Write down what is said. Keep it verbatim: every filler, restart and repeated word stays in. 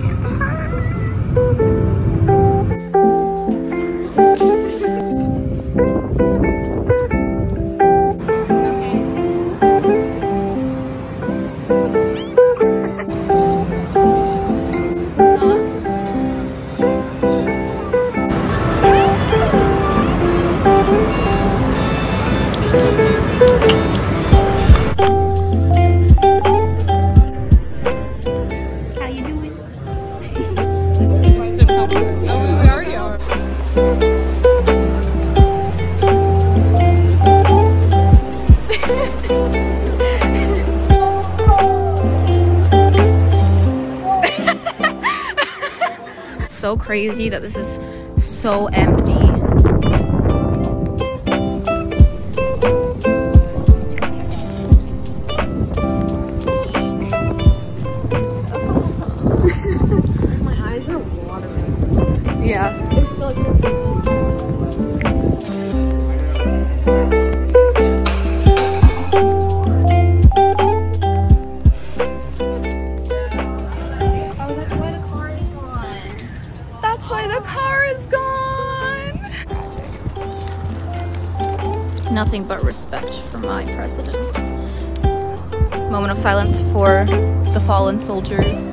So crazy that this is so empty. My eyes are watering. Yeah. It's still like Christmas. Nothing but respect for my president. Moment of silence for the fallen soldiers.